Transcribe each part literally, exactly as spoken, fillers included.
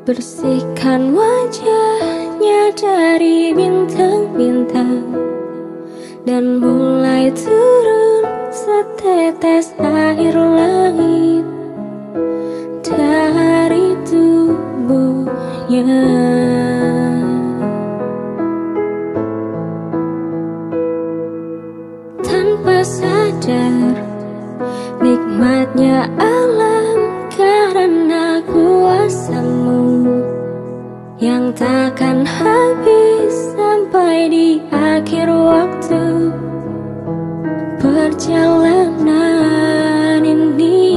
Bersihkan wajahnya dari bintang-bintang dan mulai turun setetes air langit dari tubuhnya. Tanpa sadar nikmatnya alam karena kuasamu yang takkan habis sampai di akhir waktu perjalanan ini.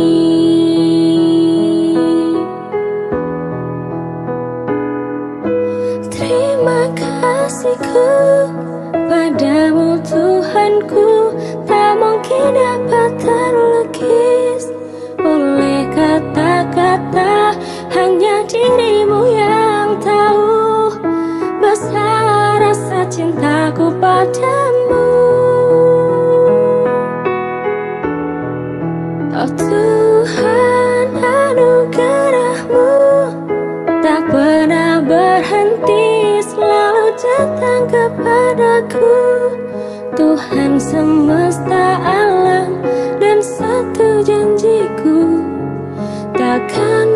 Terima kasihku padamu Tuhanku, tak mungkin dapat terlukis oleh kata-kata, hanya dirimu yang tahu besar rasa cintaku padamu. Oh Tuhan, anugerahmu tak pernah berhenti, selalu datang kepadaku. Tuhan semesta alam dan satu janjiku, takkan